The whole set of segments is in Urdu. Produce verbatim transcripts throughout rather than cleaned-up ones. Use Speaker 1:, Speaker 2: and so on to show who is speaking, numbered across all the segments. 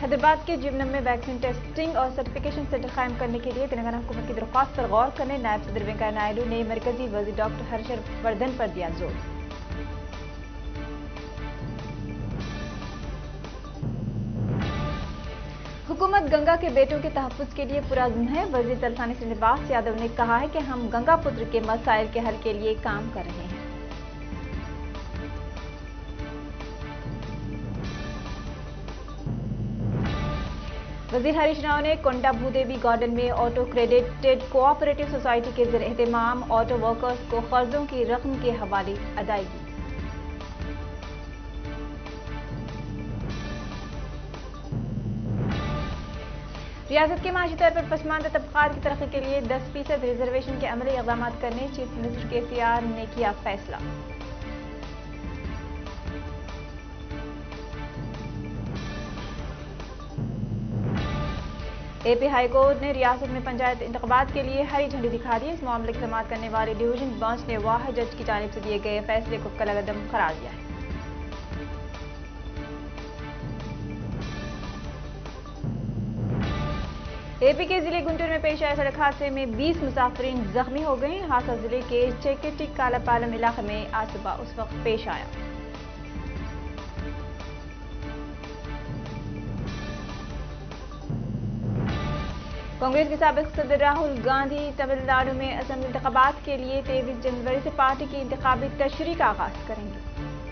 Speaker 1: حیدرآباد کے جیونم میں ویکسین ٹیسٹنگ اور سرٹیفکیشن سینٹر قائم کرنے کے لیے تلنگانہ حکومت کی درخواست پر غور کرنے نائب صدر وینکیا نائیڈو نے مرکزی وزیر ڈاکٹر ہرش وردھن پر دیا زور۔ حکومت گنگا کے بیٹوں کے تحفظ کے لیے پرعزم ہے۔ وزیر تلسانی سریندر باس یادو نے کہا ہے کہ ہم گنگا پتر کے مسائل کے حل کے لیے کام کر رہے ہیں۔ وزیر ہریش راؤ نے کونڈا بھودیوی گارڈن میں آٹو کریڈٹڈ کوآپریٹو سوسائٹی کے زیر اہتمام آٹو ورکرز کو قرضوں کی رقم کے حوالے ادائیگی۔ ریاست کے معاشی طور پر پسماندہ طبقات کی ترقی کے لیے دس فیصد ریزرویشن کے عملی اقدامات کرنے چیف منسٹر کے سی آر نے کیا فیصلہ۔ اے پی ہائی کورٹ نے ریاست میں پنچایت انتخابات کے لیے ہری جھنڈی دکھا دی۔ اس معاملے کی سماعت کرنے والے ڈویژن بینچ نے واحد جج کی جانب سے دیے گئے فیصلے کو کالعدم قرار دیا ہے۔ اے پی کے ضلع گنٹور میں پیش آئے سڑک حادثے میں بیس مسافرین زخمی ہو گئے۔ حادثہ ضلع کے چیکٹی کالا پالم علاقے میں آج صبح اس وقت پیش آیا۔ کانگریس کے سابق صدر راہل گاندھی تمل ناڈو میں اسمبلی انتخابات کے لیے تیئیس جنوری سے پارٹی کی انتخابی تشریح کا آغاز کریں گے۔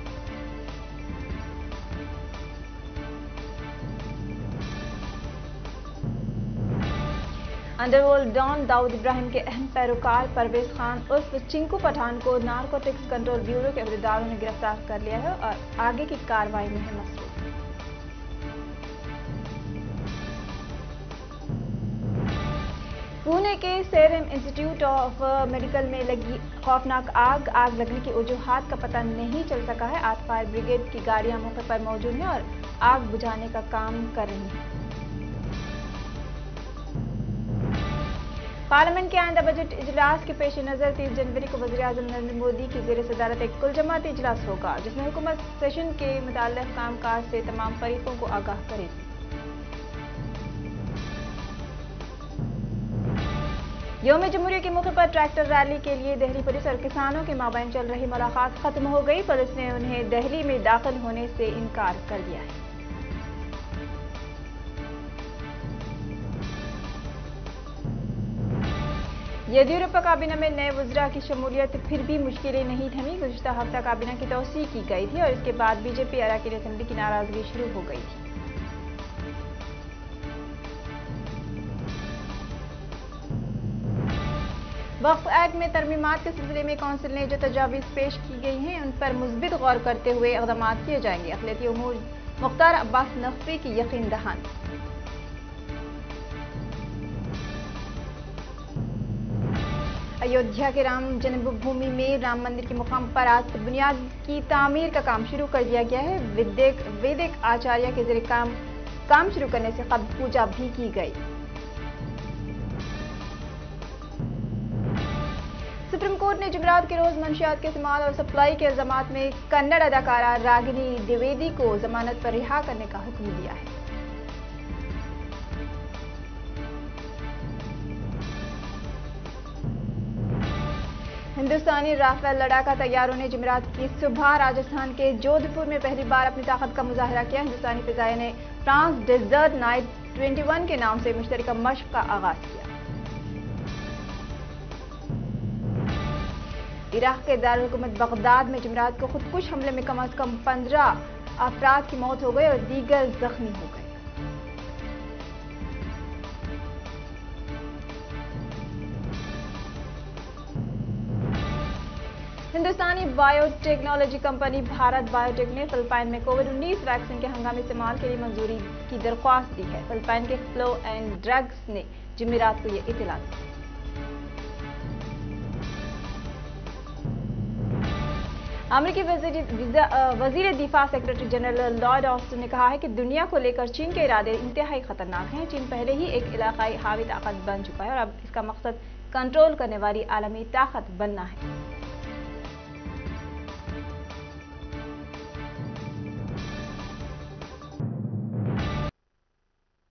Speaker 1: Underworld don Dawood Ibrahim کے اہم پیروکار پرویز خان عرف چنکو پٹھان کو نارکوٹکس کنٹرول بیورو کے عہدیداروں نے گرفتار کر لیا ہے اور آگے کی کارروائی میں ہے مصروف۔ پونے کے سیرم انسٹی ٹیوٹ آف میڈیکل میں لگی خوفناک آگ آگ لگنے کی وجوہات کا پتہ نہیں چل سکا ہے۔ آج فائر بریگیڈ کی گاڑیاں موقع پر موجود ہیں اور آگ بجھانے کا کام کر رہی ہیں۔ پارلیمنٹ کے آئندہ بجٹ اجلاس کے پیش نظر تیس جنوری کو وزیر اعظم نریندر مودی کی زیر صدارت ایک کل جماعتی اجلاس ہوگا جس میں حکومت سیشن کے متعلق کام کاج سے تمام فریقوں کو آگاہ کرے گی۔ یوم جمہوریہ کے موقع پر ٹریکٹر ریلی کے لیے دہلی پولیس اور کسانوں کے مابین چل رہی ملاقات ختم ہو گئی۔ پولیس نے انہیں دہلی میں داخل ہونے سے انکار کر دیا ہے۔ یدیورپا کابینہ میں نئے وزراء کی شمولیت پھر بھی مشکلیں نہیں تھمیں۔ گزشتہ ہفتہ کابینہ کی توسیع کی گئی تھی اور اس کے بعد بی جے پی اراکین اسمبلی کی ناراضگی شروع ہو گئی تھی۔ وقف ایکٹ میں ترمیمات کے سلسلے میں کونسل نے جو تجاویز پیش کی گئی ہیں ان پر مثبت غور کرتے ہوئے اقدامات کیے جائیں گے۔ اقلیتی امور مختار عباس نقوی کی یقین دہانی۔ ایودھیا کے رام جنم بھومی میں رام مندر کے مقام پر آج بنیاد کی تعمیر کا کام شروع کر دیا گیا ہے۔ ویدک آچاریہ کے ذریعے کام کام شروع کرنے سے قبل پوجا بھی کی گئی۔ سپریم کورٹ نے جمعرات کے روز منشیات کے استعمال اور سپلائی کے الزامات میں کنڑ اداکارہ راگنی دیویدی کو ضمانت پر رہا کرنے کا حکم دیا ہے۔ ہندوستانی رافیل لڑاکا طیاروں نے جمعرات کی صبح راجستھان کے جودھ پور میں پہلی بار اپنی طاقت کا مظاہرہ کیا۔ ہندوستانی فضائیہ نے ٹرانس ڈیزرٹ نائٹ اکیس کے نام سے مشترکہ مشق کا آغاز کیا۔ عراق کے دارالحکومت بغداد میں جمعرات کو خودکش حملے میں کم از کم پندرہ افراد کی موت ہو گئی اور دیگر زخمی ہو گئے۔ ہندوستانی biotechnology company Bharat Biotech نے فلپائن میں کووڈ انیس ویکسین کے ہنگامی استعمال کے لیے منظوری کی درخواست دی ہے۔ فلپائن کے فلو اینڈ ڈرگز نے جمعرات کو یہ اطلاع دی۔ امریکی وزیر دفاع سیکرٹری جنرل لارڈ آسٹن نے کہا ہے کہ دنیا کو لے کر چین کے ارادے انتہائی خطرناک ہیں۔ چین پہلے ہی ایک علاقائی حاوی طاقت بن چکا ہے اور اب اس کا مقصد کنٹرول کرنے والی عالمی طاقت بننا ہے۔